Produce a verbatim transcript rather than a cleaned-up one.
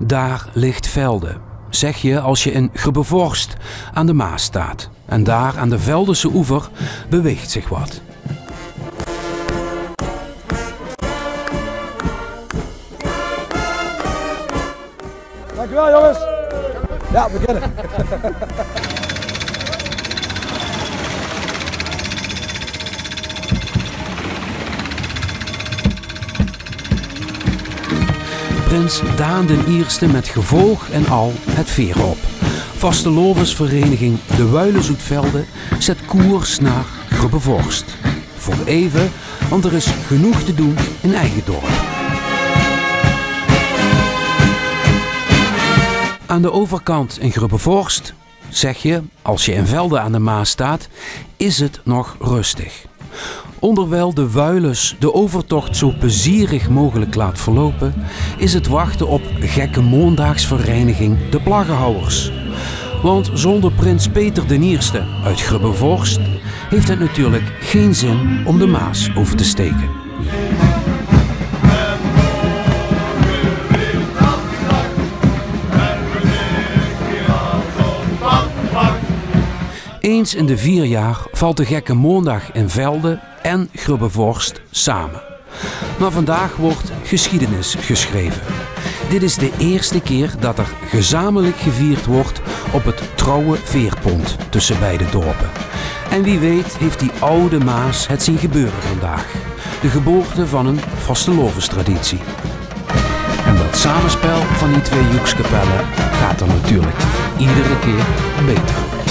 Daar ligt Velde, zeg je als je in Grubbevorst aan de Maas staat. En daar aan de Veldense oever beweegt zich wat. Dankjewel jongens. Ja, beginnen. Prins Daan den Ierste met gevolg en al het veer op. Vastelovensvereniging De Wuilen-Zoetvelde zet koers naar Grubbevorst. Voor even, want er is genoeg te doen in eigen dorp. Aan de overkant in Grubbevorst, zeg je, als je in Velde aan de Maas staat, is het nog rustig. Onderwijl de Wuilens de overtocht zo plezierig mogelijk laat verlopen, is het wachten op gekke moondaagsvereniging De Plaggenhouwers. Want zonder prins Peter den Ierste uit Grubbevorst heeft het natuurlijk geen zin om de Maas over te steken. Eens in de vier jaar valt de gekke moondag in Velde en Grubbevorst samen. Maar vandaag wordt geschiedenis geschreven. Dit is de eerste keer dat er gezamenlijk gevierd wordt op het trouwe veerpont tussen beide dorpen. En wie weet heeft die oude Maas het zien gebeuren vandaag. De geboorte van een vastelovenstraditie. En dat samenspel van die twee joekskapellen gaat er natuurlijk iedere keer beter.